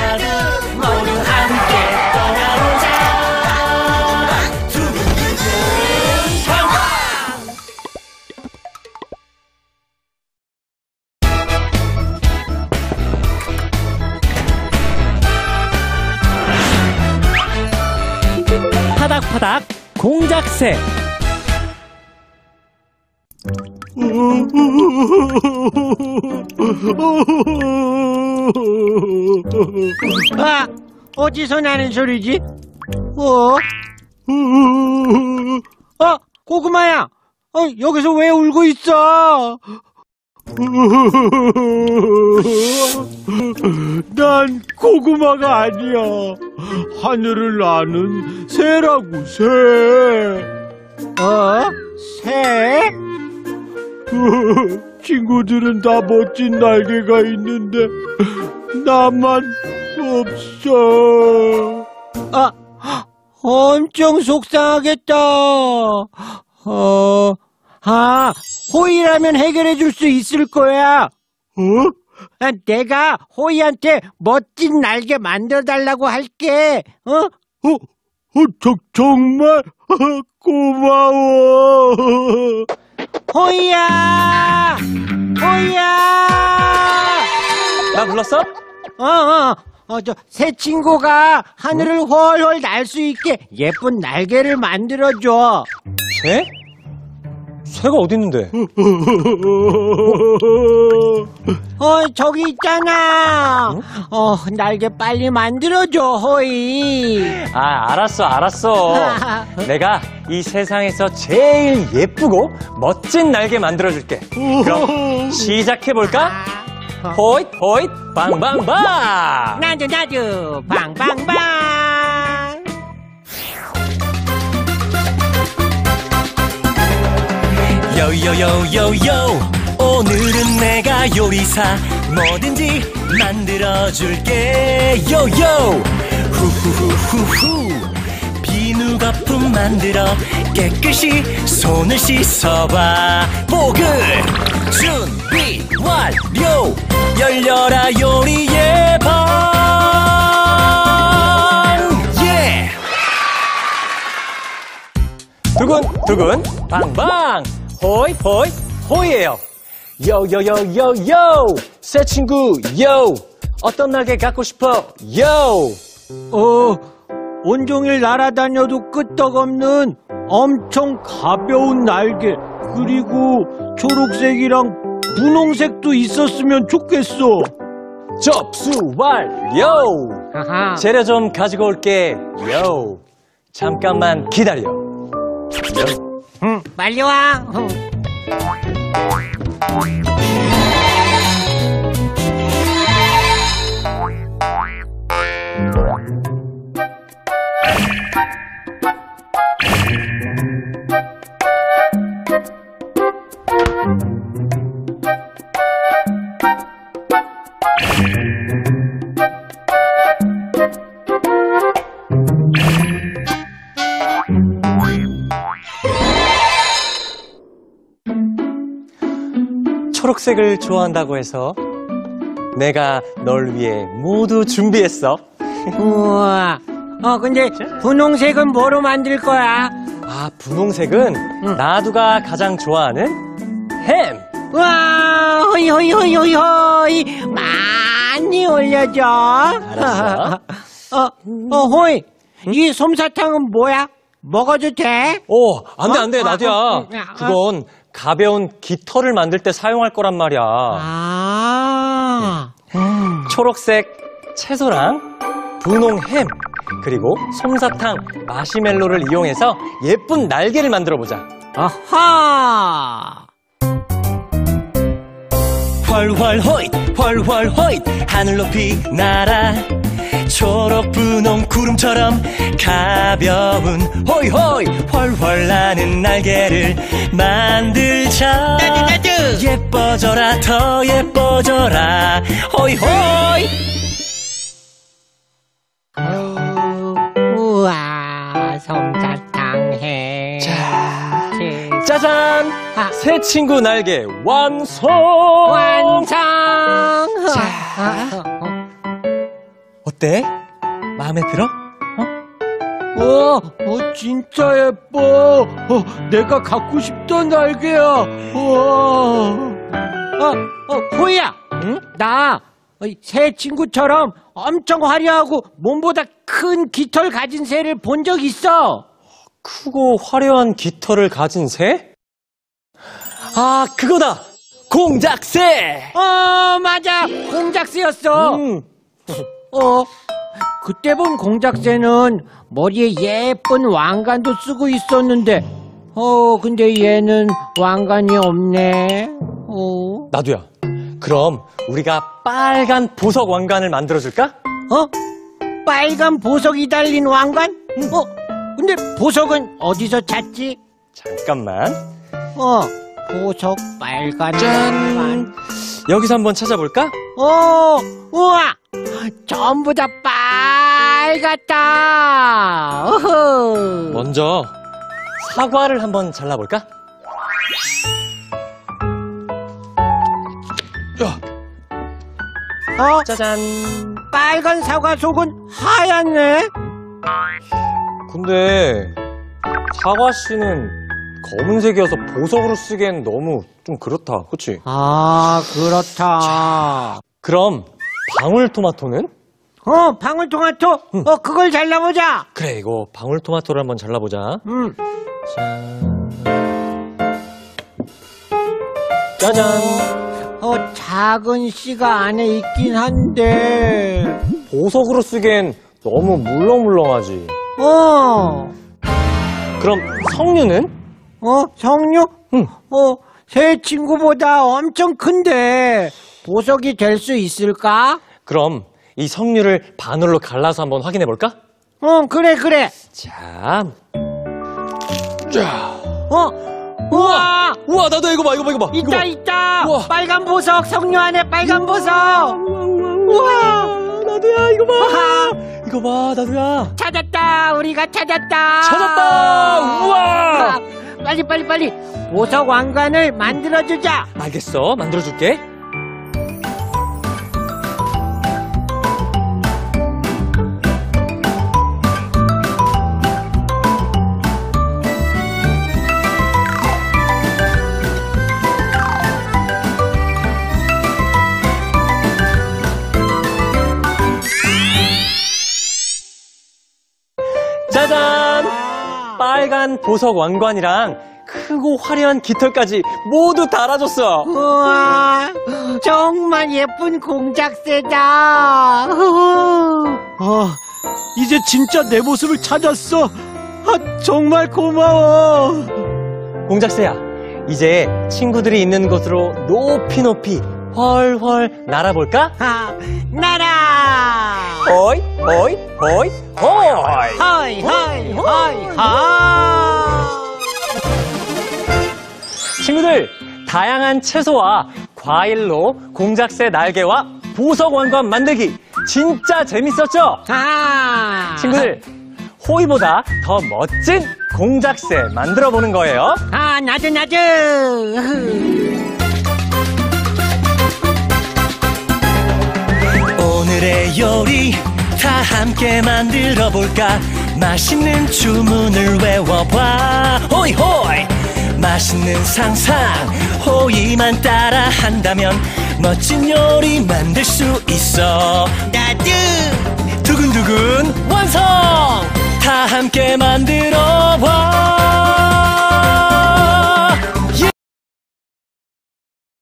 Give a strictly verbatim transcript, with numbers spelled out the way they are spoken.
모두 함께 떠나보자. 두근두근 빵빵. 파닥파닥 공작새. 아, 어디서 나는 소리지? 어? 어, 고구마야. 어, 여기서 왜 울고 있어? 난 고구마가 아니야. 하늘을 나는 새라고, 새. 어? 새? 친구들은 다 멋진 날개가 있는데 나만 없어. 아, 엄청 속상하겠다. 어, 아, 호이라면 해결해 줄 수 있을 거야. 어? 아, 내가 호이한테 멋진 날개 만들어 달라고 할게. 어? 어, 어 저, 정말 고마워. 호이야! 호이야! 나 불렀어? 어, 어, 어, 저, 새 친구가 하늘을 훨훨 날 수 있게 예쁜 날개를 만들어줘. 새? 새가 어디 있는데? 어, 저기 있잖아. 응? 어, 날개 빨리 만들어줘, 호이. 아, 알았어, 알았어. 내가 이 세상에서 제일 예쁘고 멋진 날개 만들어줄게. 그럼 시작해볼까? 호잇, 호잇, 빵빵빵! 나도, 나도, 빵빵빵! 요요요요요, 오늘은 내가 요리사, 뭐든지 만들어줄게. 요요 후후후후후, 비누 거품 만들어 깨끗이 손을 씻어봐. 보글 준비 완료. 열려라 요리의 방. 예. 두근두근 빵빵. 호이 호이 호이에요. 요요요요요, 새 친구 요, 어떤 날개 갖고 싶어 요. 어, 온종일 날아다녀도 끄떡없는 엄청 가벼운 날개, 그리고 초록색이랑 분홍색도 있었으면 좋겠어. 접수 완료. 하하. 재료 좀 가지고 올게 요. 잠깐만 기다려 요. 응, 빨리 와. 응. 초록색을 좋아한다고 해서 내가 널 위해 모두 준비했어. 우와. 어, 근데 분홍색은 뭐로 만들 거야? 아, 분홍색은 응. 나두가 가장 좋아하는 햄. 우와, 호이, 호이, 호이, 호이, 호이. 많이 올려줘. 알았어. 어, 어, 호이. 응? 이 솜사탕은 뭐야? 먹어도 돼? 오, 안 돼, 안 돼, 어? 나두야. 어, 어, 그건 가벼운 깃털을 만들 때 사용할 거란 말이야. 아. 음. 초록색 채소랑 분홍 햄, 그리고 솜사탕, 마시멜로를 이용해서 예쁜 날개를 만들어 보자. 아하. 훨훨 호잇 훨훨 호잇, 하늘 높이 날아 초록 분홍 구름처럼 가벼운 호이 호이 훨훨 나는 날개를 만들자. 나도 나도. 예뻐져라 더 예뻐져라 호이 호이. 우와, 솜사탕 해. 자, 제- 짜잔! 아. 새 친구 날개 완성! 완성. 자. 아, 어, 어. 어때? 마음에 들어? 와, 어, 진짜 예뻐. 어, 내가 갖고 싶던 날개야. 와. 어, 어, 호이야. 응? 나 새 친구처럼 엄청 화려하고 몸보다 큰 깃털 가진 새를 본 적 있어. 크고 화려한 깃털을 가진 새? 아, 그거다! 공작새! 어, 맞아. 공작새였어. 음. 어, 그때 본 공작새는 머리에 예쁜 왕관도 쓰고 있었는데, 어, 근데 얘는 왕관이 없네. 어, 나도야. 그럼 우리가 빨간 보석 왕관을 만들어줄까? 어? 빨간 보석이 달린 왕관? 어, 근데 보석은 어디서 찾지? 잠깐만. 어, 보석 빨간 짠! 왕관. 여기서 한번 찾아볼까? 어, 우와! 전부 다 빨갛다! 어허. 먼저 사과를 한번 잘라볼까? 야, 어? 짜잔. 빨간 사과 속은 하얗네? 근데 사과 씨는 검은색이어서 보석으로 쓰기엔 너무 좀 그렇다. 그치? 아, 그렇다. 그럼 방울토마토는? 어, 방울토마토? 어, 그걸 잘라보자. 그래, 이거 방울토마토를 한번 잘라보자. 음. 짜잔. 어, 작은 씨가 안에 있긴 한데. 보석으로 쓰기엔 너무 물렁물렁하지. 어, 그럼 석류는? 어, 석류? 응. 어, 새 친구보다 엄청 큰데, 보석이 될 수 있을까? 그럼 이 석류를 반으로 갈라서 한번 확인해 볼까? 어, 그래, 그래. 자, 자, 어, 우와! 우와, 나도 이거 봐, 이거 봐, 이거 봐. 이거 있다, 봐. 있다! 우와. 빨간 보석, 석류 안에 빨간 보석! 우와! 나도야, 이거 봐. 우와! 이거 봐, 나도야. 찾았다! 우리가 찾았다! 찾았다! 우와! 빨리, 빨리, 빨리! 보석 왕관을 만들어주자! 알겠어, 만들어줄게. 짜잔! 빨간 보석 왕관이랑 크고 화려한 깃털까지 모두 달아줬어. 우와! 정말 예쁜 공작새다! 아, 이제 진짜 내 모습을 찾았어. 아, 정말 고마워. 공작새야, 이제 친구들이 있는 곳으로 높이 높이 훨훨 날아볼까? 아, 나라! 어이, 어이, 어이, 어이! 허이, 허이, 허이, 허이! 친구들, 다양한 채소와 과일로 공작새 날개와 보석 왕관 만들기 진짜 재밌었죠? 아! 친구들, 호이보다 더 멋진 공작새 만들어 보는 거예요. 아, 나도, 나도! 오늘의 요리 다 함께 만들어 볼까? 맛있는 주문을 외워봐. 호이 호이. 맛있는 상상 호이만 따라 한다면 멋진 요리 만들 수 있어. 나도! 두근두근 완성. 다 함께 만들